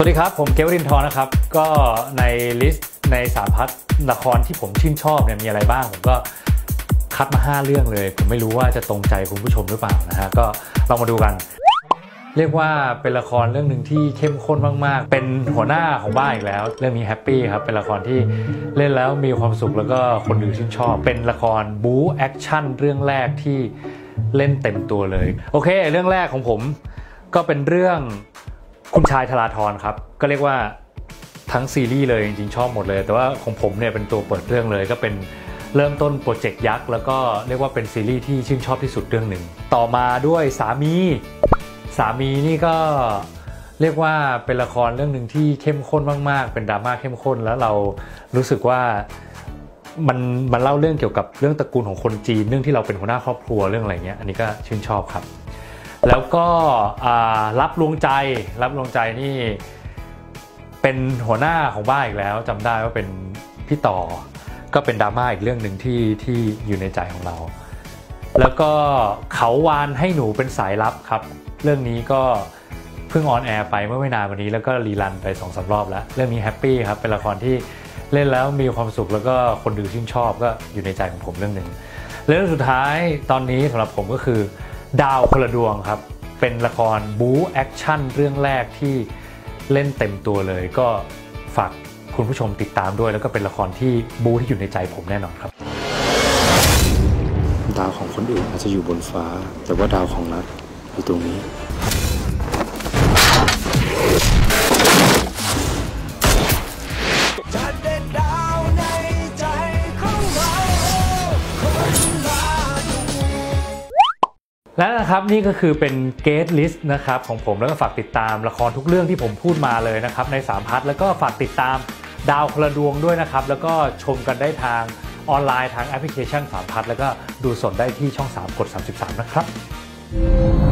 วัสดีครับผมเกวรินทร์นะครับก็ในลิสต์ใน3 พาร์ทละครที่ผมชื่นชอบเนี่ยมีอะไรบ้างผมก็คัดมา5 เรื่องเลยผมไม่รู้ว่าจะตรงใจคุณผู้ชมหรือเปล่านะฮะก็ลองมาดูกันเรียกว่าเป็นละครเรื่องหนึ่งที่เข้มข้นมากๆเป็นหัวหน้าของบ้านอีกแล้วเรื่องนี้แฮปปี้ครับเป็นละครที่เล่นแล้วมีความสุขแล้วก็คนดูชื่นชอบเป็นละครบู๊แอคชั่นเรื่องแรกที่เล่นเต็มตัวเลยโอเคเรื่องแรกของผมก็เป็นเรื่องคุณชายธราธรครับก็เรียกว่าทั้งซีรีส์เลยจริงๆชอบหมดเลยแต่ว่าของผมเนี่ยเป็นตัวเปิดเรื่องเลยก็เป็นเริ่มต้นโปรเจกต์ยักษ์แล้วก็เรียกว่าเป็นซีรีส์ที่ชื่นชอบที่สุดเรื่องหนึ่งต่อมาด้วยสามีนี่ก็เรียกว่าเป็นละครเรื่องหนึ่งที่เข้มข้นมากๆเป็นดราม่าเข้มข้นแล้วเรารู้สึกว่ามันเล่าเรื่องเกี่ยวกับเรื่องตระกูลของคนจีนเรื่องที่เราเป็นหัวหน้าครอบครัวเรื่องอะไรเงี้ยอันนี้ก็ชื่นชอบครับแล้วก็รับลวงใจนี่เป็นหัวหน้าของบ้านอีกแล้วจำได้ว่าเป็นพี่ต่อก็เป็นดราม่าอีกเรื่องหนึ่งที่อยู่ในใจของเราแล้วก็เขาวานให้หนูเป็นสายลับครับเรื่องนี้ก็เพิ่งออนแอร์ไปเมื่อไม่นานวันนี้แล้วก็รีรันไป 2-3 รอบแล้วเรื่องนี้แฮปปี้ครับเป็นละครที่เล่นแล้วมีความสุขแล้วก็คนดูชื่นชอบก็อยู่ในใจของผมเรื่องหนึ่งเรื่องสุดท้ายตอนนี้สำหรับผมก็คือดาวคนละดวงครับเป็นละครบู๊แอคชั่นเรื่องแรกที่เล่นเต็มตัวเลยก็ฝากคุณผู้ชมติดตามด้วยแล้วก็เป็นละครที่บู๊ที่อยู่ในใจผมแน่นอนครับดาวของคนอื่นอาจจะอยู่บนฟ้าแต่ว่าดาวของรัฐอยู่ตรงนี้และนะครับนี่ก็คือเป็นเกสต์ลิสต์นะครับของผมแล้วก็ฝากติดตามละครทุกเรื่องที่ผมพูดมาเลยนะครับใน3 พาร์ทแล้วก็ฝากติดตามดาวคนละดวงด้วยนะครับแล้วก็ชมกันได้ทางออนไลน์ทางแอปพลิเคชัน3 พาร์ทแล้วก็ดูสดได้ที่ช่อง3กด33นะครับ